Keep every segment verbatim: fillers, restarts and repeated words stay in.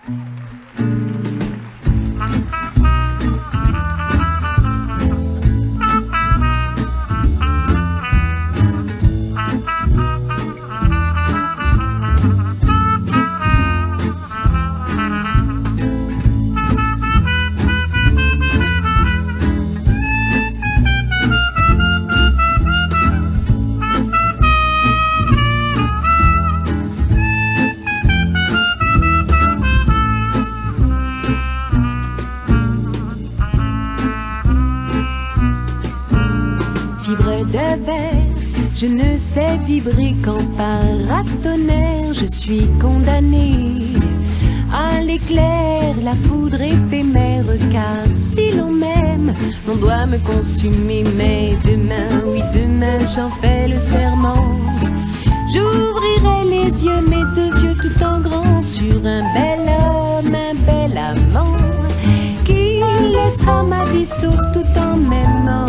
Je ne sais vibrer qu'en paratonnerre. Je suis condamnée à l'éclair, la foudre éphémère. Car si l'on m'aime, l'on doit me consumer. Mais demain, oui demain, j'en fais le serment. J'ouvrirai les yeux, mes deux yeux tout en grand, sur un bel homme, un bel amant, qui laissera ma vie sauf tout en m'aimant.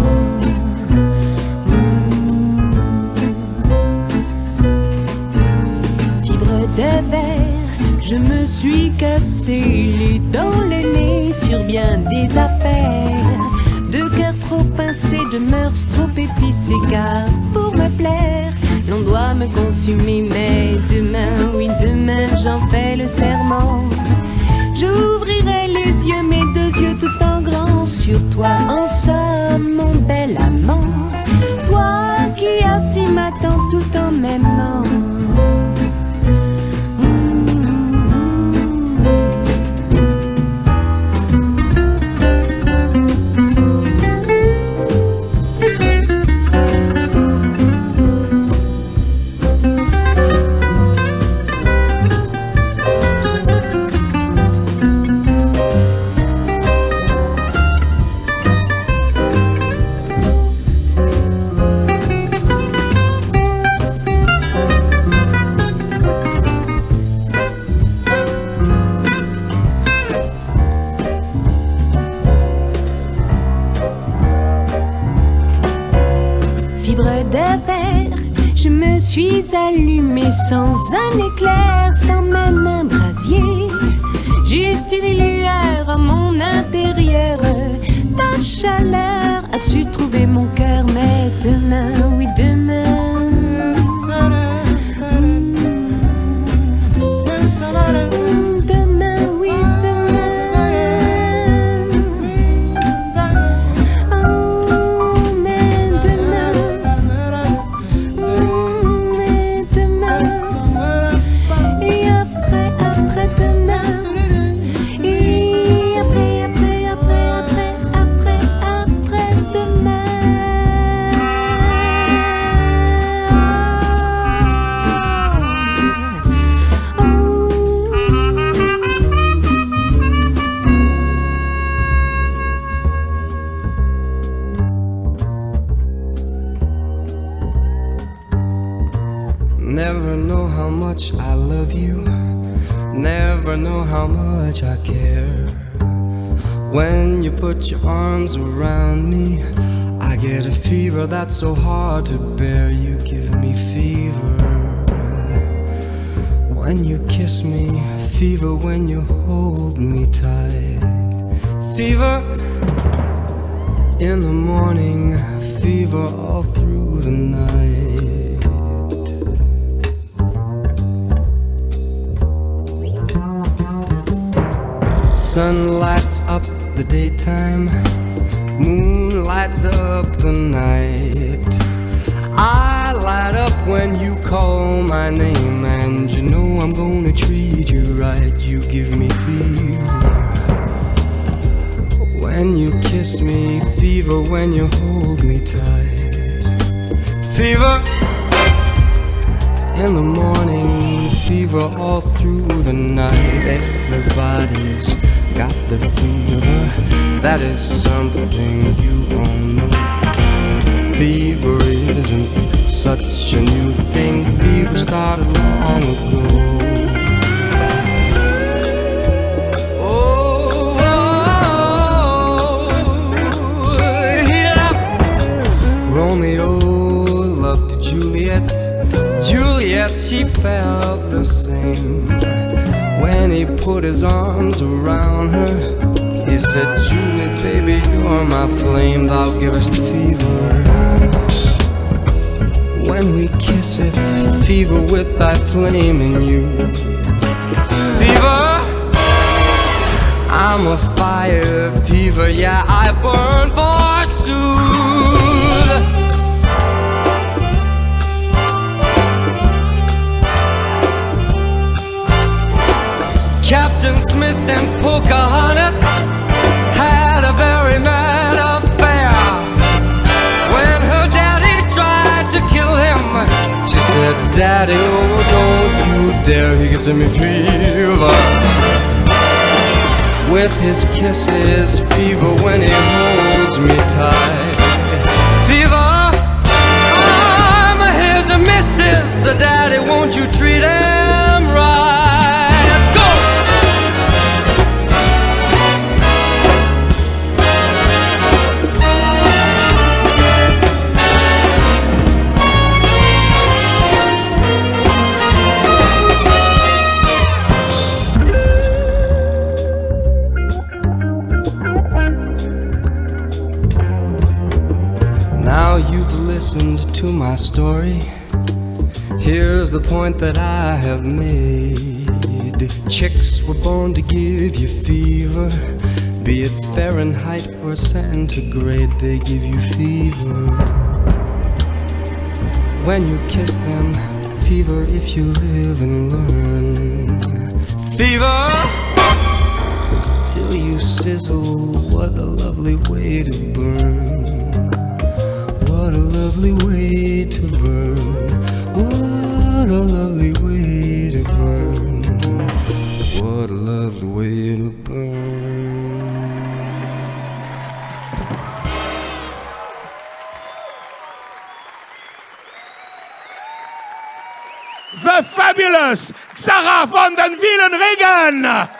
De verre, je me suis cassé les dents, le nez sur bien des affaires. De cœur trop pincé, de mœurs trop épicées. Car pour me plaire, l'on doit me consumer. Mais demain, oui demain, j'en fais le serment. J'ouvrirai les yeux, mes deux yeux tout en grand, sur toi en somme, mon bel amant. Toi qui as si m'attends tout en m'aimant. Je me suis allumée sans un éclair, sans même un brasier. Juste une lueur à mon intérieur. Ta chaleur a su trouver mon cœur. Mais demain, oui demain, demain, oui demain, oh, mais demain, mais demain, et après, après demain, et après, après, après, après, après, après demain. Never know how much I love you, never know how much I care. When you put your arms around me, I get a fever that's so hard to bear. You give me fever when you kiss me, fever when you hold me tight. Fever in the morning, fever all through the night. Sun lights up the daytime, moon lights up the night. I light up when you call my name, and you know I'm gonna treat you right. You give me fever when you kiss me, fever when you hold me tight. Fever in the morning, fever all through the night. Everybody's got the fever, that is something you all know. Fever isn't such a new thing, fever started long ago. Oh, oh, yeah. Romeo loved Juliet, Juliet, she felt the same. When he put his arms around her. He said, Julie, baby, you're my flame, thou givest fever. When we kiss it, fever with thy flame in you. Fever, I'm a fire fever, yeah, I burn forsooth. Captain Smith and Pocahontas had a very mad affair. When her daddy tried to kill him, she said, Daddy, oh, don't you dare, he gives me fever. With his kisses, fever when he holds me tight. Fever, I'm his missus, Daddy, won't you treat him right? Now you've listened to my story. Here's the point that I have made. Chicks were born to give you fever. Be it Fahrenheit or centigrade, they give you fever. When you kiss them, fever if you live and learn. Fever till you sizzle, what a lovely way to burn. What a lovely way to burn. What a lovely way to burn. What a lovely way to burn. The fabulous Sarah Van Den Wielen-Regen.